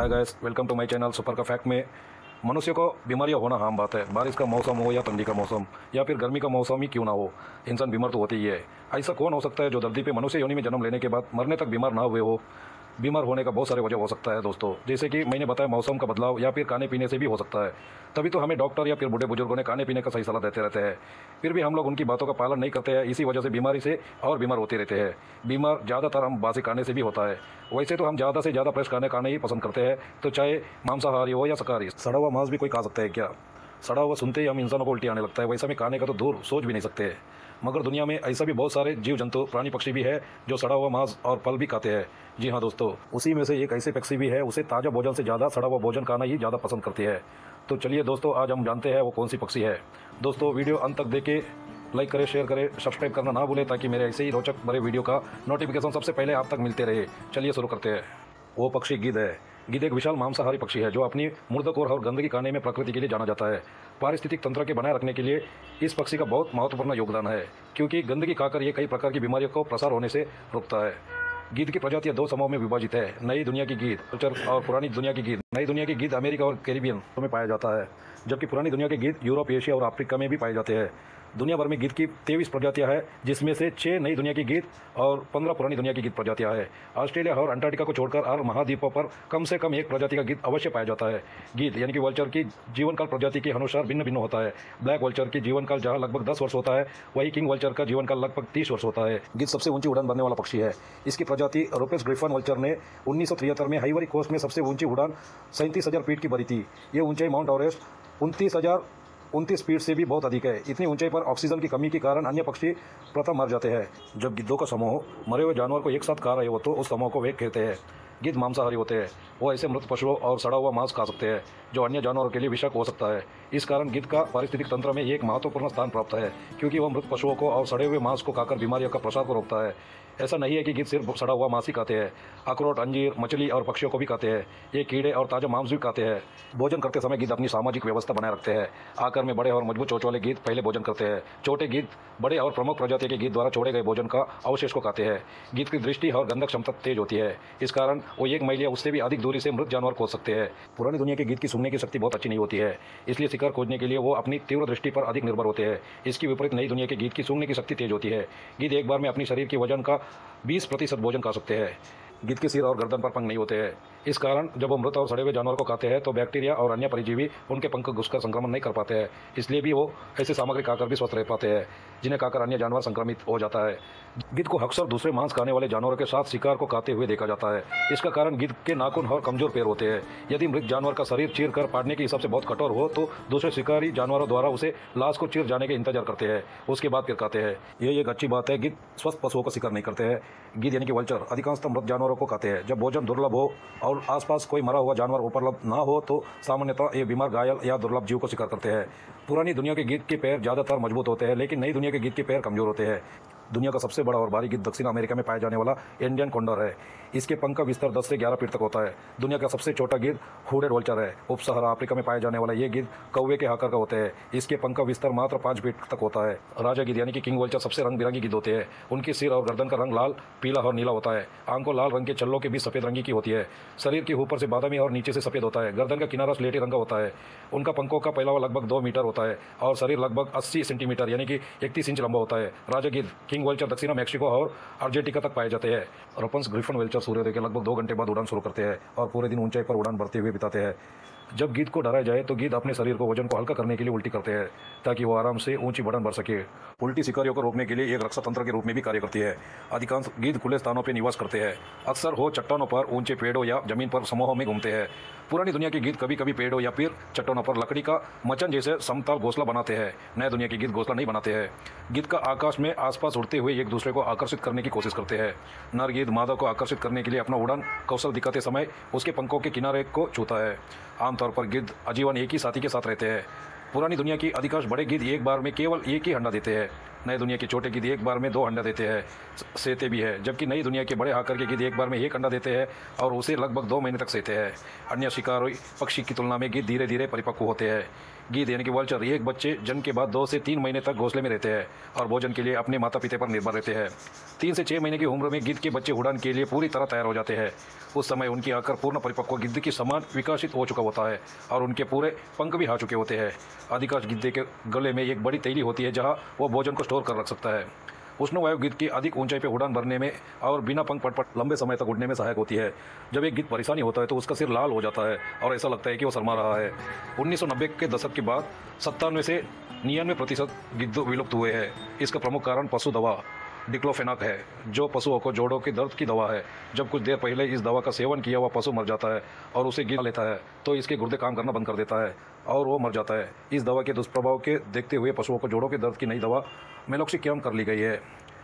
Hi guys, welcome to my channel super का fact में मनुष्य को बीमारियां होना आम बात है। बारिश का मौसम हो या ठंडी का मौसम या फिर गर्मी का मौसम ही क्यों ना हो, इंसान बीमार तो होते ही है। ऐसा कौन हो सकता है जो धरती पे मनुष्य योनि में जन्म लेने के बाद मरने तक बीमार ना हुए हो। बीमार होने का बहुत सारे वजह हो सकता है दोस्तों, जैसे कि मैंने बताया मौसम का बदलाव या फिर खाने पीने से भी हो सकता है। तभी तो हमें डॉक्टर या फिर बूढ़े बुजुर्गों ने खाने पीने का सही सलाह देते रहते हैं, फिर भी हम लोग उनकी बातों का पालन नहीं करते हैं। इसी वजह से बीमारी से और बीमार होते रहते हैं। बीमार ज़्यादातर हम बासी खाने से भी होता है। वैसे तो हम ज़्यादा से ज़्यादा फ्रेश खाने ही पसंद करते हैं, तो चाहे मांसाहारी हो या शाकाहारी। सड़ा हुआ मांस भी कोई खा सकता है क्या? सड़ा हुआ सुनते ही हम इंसानों को उल्टी आने लगता है। वैसा में खाने का तो दूर सोच भी नहीं सकते। मगर दुनिया में ऐसा भी बहुत सारे जीव जंतु प्राणी पक्षी भी है जो सड़ा हुआ मांस और फल भी खाते हैं। जी हाँ दोस्तों, उसी में से एक ऐसे पक्षी भी है, उसे ताज़ा भोजन से ज़्यादा सड़ा हुआ भोजन खाना ही ज़्यादा पसंद करती है। तो चलिए दोस्तों, आज हम जानते हैं वो कौन सी पक्षी है। दोस्तों वीडियो अंत तक देखें, लाइक करें, शेयर करें, सब्सक्राइब करना ना भूलें ताकि मेरे ऐसे ही रोचक बड़े वीडियो का नोटिफिकेशन सबसे पहले आप तक मिलते रहे। चलिए शुरू करते हैं। वो पक्षी गिद्ध है। गिद्ध एक विशाल मांसाहारी पक्षी है जो अपनी मुर्दकोर और गंदगी खाने में प्रकृति के लिए जाना जाता है। पारिस्थितिक तंत्र के बनाए रखने के लिए इस पक्षी का बहुत महत्वपूर्ण योगदान है, क्योंकि गंदगी खाकर ये कई प्रकार की बीमारियों को प्रसार होने से रोकता है। गिद्ध की प्रजातियां दो समूहों में विभाजित है, नई दुनिया की गिद्ध कल्चर और पुरानी दुनिया की गिद्ध। नई दुनिया की गिद्ध अमेरिका और कैरिबियन में पाया जाता है, जबकि पुरानी दुनिया के गिद्ध यूरोप, एशिया और अफ्रीका में भी पाए जाते हैं। दुनिया भर में गिद्ध की 23 प्रजातियां हैं, जिसमें से 6 नई दुनिया की गिद्ध और 15 पुरानी दुनिया की गिद्ध प्रजातियां हैं। ऑस्ट्रेलिया और अंटार्कटिका को छोड़कर और महाद्वीपों पर कम से कम एक प्रजाति का गिद्ध अवश्य पाया जाता है। गिद्ध यानी कि वल्चर की जीवन काल प्रजाति के अनुसार भिन्न भिन्न होता है। ब्लैक वल्चर की जीवन काल जहां लगभग 10 वर्ष होता है, वही किंग वल्चर का जीवन काल लगभग 30 वर्ष होता है। गिद्ध सबसे ऊंची उड़ान भरने वाला पक्षी है। इसकी प्रजाति रूपेस ग्रिफन वल्चर ने 1973 में आइवरी कोस्ट में सबसे ऊंची उड़ान 37,000 फीट की भरी थी। ये ऊंचाई माउंट एवरेस्ट 29,029 फीट से भी बहुत अधिक है। इतनी ऊंचाई पर ऑक्सीजन की कमी के कारण अन्य पक्षी प्रथम मर जाते हैं। जब गिद्धों का समूह मरे हुए जानवर को एक साथ खा रहे हो तो उस समूह को वेग कहते हैं। गिद्ध मांसाहारी होते हैं। वो ऐसे मृत पशुओं और सड़ा हुआ मांस खा सकते हैं जो अन्य जानवरों के लिए विषाक्त हो सकता है। इस कारण गिद्ध का पारिस्थितिक तंत्र में एक महत्वपूर्ण स्थान प्राप्त है, क्योंकि वह मृत पशुओं को और सड़े हुए मांस को खाकर बीमारियों का प्रसार को रोकता है। ऐसा नहीं है कि गिद्ध सिर्फ सड़ा हुआ मांस ही खाते हैं, अखरोट, अंजीर, मछली और पक्षियों को भी खाते हैं। ये कीड़े और ताजा मांस भी खाते हैं। भोजन करते समय गिद्ध अपनी सामाजिक व्यवस्था बनाए रखते हैं। आकार में बड़े और मजबूत चोंच वाले गिद्ध पहले भोजन करते हैं। छोटे गिद्ध बड़े और प्रमुख प्रजाति के गिद्ध द्वारा छोड़े गए भोजन का अवशेष को खाते हैं। गिद्ध की दृष्टि और गंधक क्षमता तेज होती है, इस कारण वो 1 मील या उससे भी अधिक दूरी से मृत जानवर खोज सकते हैं। पुरानी दुनिया के गिद्ध की सूंघने की शक्ति बहुत अच्छी नहीं होती है, इसलिए शिकार खोजने के लिए वो अपनी तीव्र दृष्टि पर अधिक निर्भर होते हैं। इसकी विपरीत नई दुनिया के गिद्ध की सूंघने की शक्ति तेज होती है। गिद्ध एक बार में अपनी शरीर के वजन का 20% भोजन खा सकते हैं। गिद्ध के सिर और गर्दन पर पंख नहीं होते हैं, इस कारण जब वो मृत और सड़े हुए जानवर को खाते हैं तो बैक्टीरिया और अन्य परजीवी उनके पंख घुसकर संक्रमण नहीं कर पाते हैं। इसलिए भी वो ऐसी सामग्री खाकर भी स्वस्थ रह पाते हैं जिन्हें खाकर अन्य जानवर संक्रमित हो जाता है। गिद्ध को अक्सर दूसरे मांस खाने वाले जानवरों के साथ शिकार को खाते हुए देखा जाता है। इसका कारण गिद्ध के नाखून और कमजोर पैर होते हैं। यदि मृत जानवर का शरीर चीर कर पाड़ने के हिसाब से बहुत कठोर हो तो दूसरे शिकारी जानवरों द्वारा उसे लाश को चीर जाने के इंतजार करते हैं, उसके बाद फिर खाते हैं। ये एक अच्छी बात है, गिद्ध स्वस्थ पशुओं का शिकार नहीं करते हैं। गिद्ध यानी कि वल्चर अधिकांशतः मृत जानवरों को खाते हैं। जब भोजन दुर्लभ हो और आसपास कोई मरा हुआ जानवर उपलब्ध ना हो तो सामान्यतः ये बीमार, घायल या दुर्लभ जीव को शिकार करते हैं। पुरानी दुनिया के गिद्ध के पैर ज़्यादातर मजबूत होते हैं, लेकिन नई दुनिया के गिद्ध के पैर कमजोर होते हैं। दुनिया का सबसे बड़ा और भारी गिद्ध दक्षिण अमेरिका में पाया जाने वाला इंडियन कोंडर है। इसके पंख का विस्तार 10 से 11 फीट तक होता है। दुनिया का सबसे छोटा गिद्ध हुडेड वल्चर है। उप सहारा अफ्रीका में पाए जाने वाला ये गिद्ध कौवे के आकार का होते हैं। इसके पंख का विस्तार मात्र 5 फीट तक होता है। राजा गिद्ध यानी कि किंग वल्चर सबसे रंग बिरंगी गिद्ध होते हैं। उनके सिर और गर्दन का रंग लाल, पीला और नीला होता है। आंखों लाल रंग के छल्लों के बीच सफेद रंगी की होती है। शरीर के ऊपर से बादामी और नीचे से सफेद होता है। गर्दन का किनारा स्लेटी रंग का होता है। उनका पंखों का फैलावा लगभग 2 मीटर होता है और शरीर लगभग 80 सेंटीमीटर यानी कि 31 इंच लंबा होता है। राजा गिद्ध किंग वल्चर दक्षिण मैक्सिको और अर्जेंटीना तक पाए जाते हैं। रूपेस ग्रिफन वल्चर सूर्योदय के लगभग 2 घंटे बाद उड़ान शुरू करते हैं और पूरे दिन ऊंचाई पर उड़ान भरते हुए बिताते हैं। जब गिद्ध को डराया जाए तो गिद्ध अपने शरीर को वजन को हल्का करने के लिए उल्टी करते हैं ताकि वो आराम से ऊंची बढ़न भर सके। उल्टी शिकारियों को रोकने के लिए एक रक्षा तंत्र के रूप में भी कार्य करती है। अधिकांश गिद्ध खुले स्थानों पर निवास करते हैं, अक्सर हो चट्टानों पर, ऊंचे पेड़ों या जमीन पर समूहों में घूमते हैं। पुरानी दुनिया के गिद्ध कभी कभी पेड़ों या फिर चट्टानों पर लकड़ी का मचन जैसे समतल घोंसला बनाते हैं। नए दुनिया के गिद्ध घोंसला नहीं बनाते हैं। गिद्ध का आकाश में आसपास उड़ते हुए एक दूसरे को आकर्षित करने की कोशिश करते हैं। नर गिद्ध मादा को आकर्षित करने के लिए अपना उड़ान कौशल दिखाते समय उसके पंखों के किनारे को छूता है। आमतौर पर गिद्ध आजीवन एक ही साथी के साथ रहते हैं। पुरानी दुनिया की अधिकांश बड़े गिद्ध एक बार में केवल एक ही अंडा देते हैं। नई दुनिया के छोटे गिद्ध एक बार में 2 अंडा देते हैं, सेते भी है। जबकि नई दुनिया के बड़े आकार के गिद्ध एक बार में 1 अंडा देते हैं और उसे लगभग 2 महीने तक सेते हैं। अन्य शिकारी पक्षी की तुलना में गिद्ध धीरे धीरे परिपक्व होते हैं। गिद्ध यानी कि वल्चर एक बच्चे जन्म के बाद 2 से 3 महीने तक घोंसले में रहते हैं और भोजन के लिए अपने माता पिता पर निर्भर रहते हैं। 3 से 6 महीने की उम्र में गिद्ध के बच्चे उड़ान के लिए पूरी तरह तैयार हो जाते हैं। उस समय उनकी आकर पूर्ण परिपक्व गिद्ध के समान विकसित हो चुका होता है और उनके पूरे पंख भी आ चुके होते हैं। अधिकांश गिद्ध के गले में एक बड़ी तैली होती है जहाँ वो भोजन को स्टोर कर रख सकता है। उष्णवायु गिद्ध की अधिक ऊंचाई पर उड़ान भरने में और बिना पंख पटपट लंबे समय तक उड़ने में सहायक होती है। जब एक गिद्ध परेशानी होता है तो उसका सिर लाल हो जाता है और ऐसा लगता है कि वो शर्मा रहा है। 1990 के दशक के बाद 97 से 99% गिद्ध विलुप्त हुए हैं। इसका प्रमुख कारण पशु दवा डिक्लोफेनाक है, जो पशुओं को जोड़ों के दर्द की दवा है। जब कुछ देर पहले इस दवा का सेवन किया हुआ पशु मर जाता है और उसे गिद्ध लेता है तो इसके गुर्दे काम करना बंद कर देता है और वो मर जाता है। इस दवा के दुष्प्रभाव के देखते हुए पशुओं को जोड़ों के दर्द की नई दवा मेलोक्सिक्याम कर ली गई है।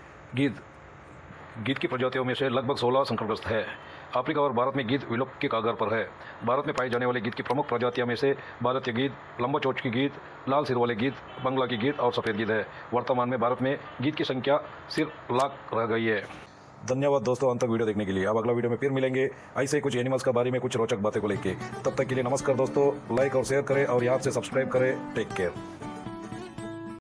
गिद्ध की प्रजातियों में से लगभग 16 संकटग्रस्त है। अफ्रीका और भारत में गिद्ध विलुप्त के कगार पर है। भारत में पाई जाने वाले गिद्ध की प्रमुख प्रजातियों में से भारतीय गिद्ध, लंबा चोंच की गिद्ध, लाल सिर वाले गिद्ध, बंगला की गिद्ध और सफ़ेद गिद्ध है। वर्तमान में भारत में गिद्ध की संख्या सिर्फ लाख रह गई है। धन्यवाद दोस्तों अंत तक वीडियो देखने के लिए। अब अगला वीडियो में फिर मिलेंगे ऐसे कुछ एनिमल्स के बारे में कुछ रोचक बातें को लेके। तब तक के लिए नमस्कार दोस्तों, लाइक और शेयर करें और याद से सब्सक्राइब करें। Take care.